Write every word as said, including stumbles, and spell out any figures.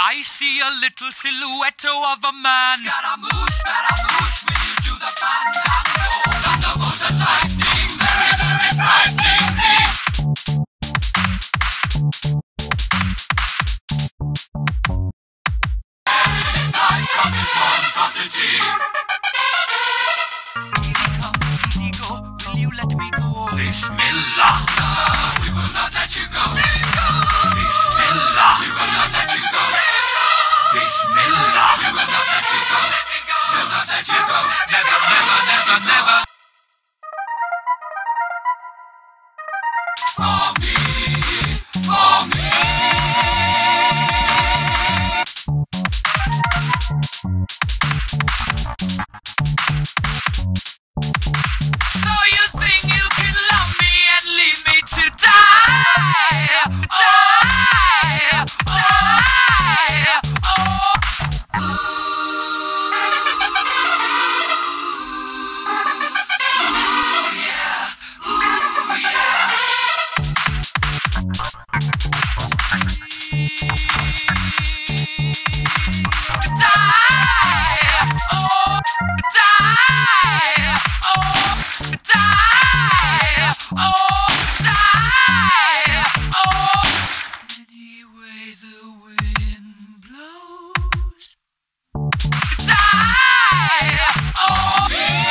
I see a little silhouette of a man. Scaramouche, Scaramouche, will you do the fandango? Thunderbolt and lightning, very, very frightening me. It's time from this monstrosity. Easy come, easy go, will you let me go? Bismillah, no, we will not let you go. Let it go. Bismillah, we will not let you go. Let it go. Bismillah, we will not let you go. Let me go. We'll not let you go. Never, never, never, never. For me, for me. So you think you can love me and leave me to die? Die, die, oh. Ooh, yeah, ooh, yeah. Die, oh, die, oh, die, oh, die, oh. Any way the wind blows. Die, oh.